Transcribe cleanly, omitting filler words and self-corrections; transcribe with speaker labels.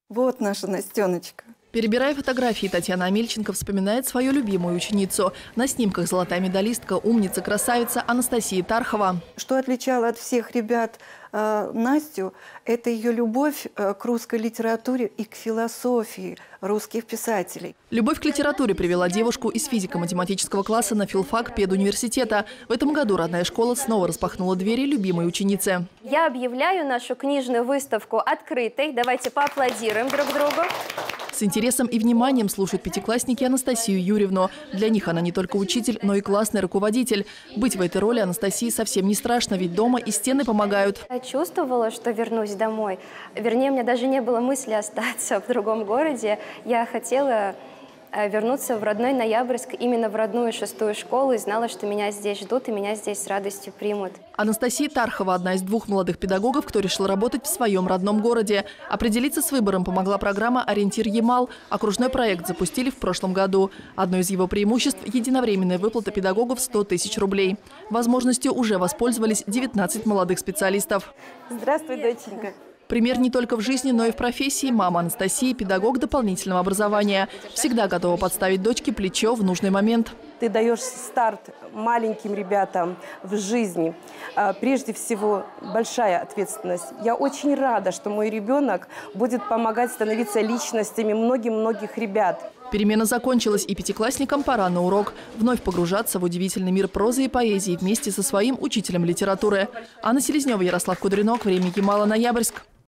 Speaker 1: Вот наша Настеночка.
Speaker 2: Перебирая фотографии, Татьяна Амельченко вспоминает свою любимую ученицу. На снимках золотая медалистка, умница, красавица Анастасия Тархова.
Speaker 1: Что отличало от всех ребят Настю, это ее любовь к русской литературе и к философии русских писателей.
Speaker 2: Любовь к литературе привела девушку из физико-математического класса на филфак педуниверситета. В этом году родная школа снова распахнула двери любимой ученице.
Speaker 3: Я объявляю нашу книжную выставку открытой. Давайте поаплодируем друг другу.
Speaker 2: С интересом и вниманием слушают пятиклассники Анастасию Юрьевну. Для них она не только учитель, но и классный руководитель. Быть в этой роли Анастасии совсем не страшно, ведь дома и стены помогают.
Speaker 3: Я чувствовала, что вернусь домой. Вернее, у меня даже не было мысли остаться в другом городе. Я хотела вернуться в родной Ноябрьск, именно в родную 6-ю школу, и знала, что меня здесь ждут и меня здесь с радостью примут.
Speaker 2: Анастасия Тархова – одна из двух молодых педагогов, кто решил работать в своем родном городе. Определиться с выбором помогла программа «Ориентир Ямал». Окружной проект запустили в прошлом году. Одно из его преимуществ – единовременная выплата педагогов 100 тысяч рублей. Возможностью уже воспользовались 19 молодых специалистов.
Speaker 1: Здравствуй, доченька.
Speaker 2: Пример не только в жизни, но и в профессии. Мама Анастасии – педагог дополнительного образования. Всегда готова подставить дочке плечо в нужный момент.
Speaker 4: Ты даешь старт маленьким ребятам в жизни. Прежде всего, большая ответственность. Я очень рада, что мой ребенок будет помогать становиться личностями многих ребят.
Speaker 2: Перемена закончилась, и пятиклассникам пора на урок. Вновь погружаться в удивительный мир прозы и поэзии вместе со своим учителем литературы. Анна Селезнева, Ярослав Кудринок. Время Ямала, Ноябрьск.